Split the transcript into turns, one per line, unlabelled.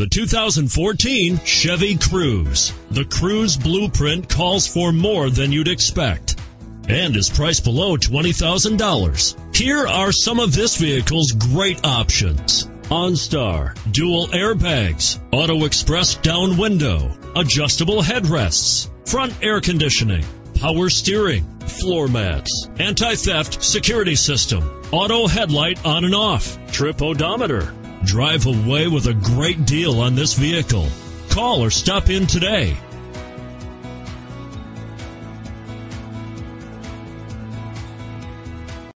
The 2014 Chevy Cruze. The Cruze blueprint calls for more than you'd expect and is priced below $20,000. Here are some of this vehicle's great options: OnStar, dual airbags, auto express down window, adjustable headrests, front air conditioning, power steering, floor mats, anti-theft security system, auto headlight on and off, trip odometer. Drive away with a great deal on this vehicle. Call or stop in today.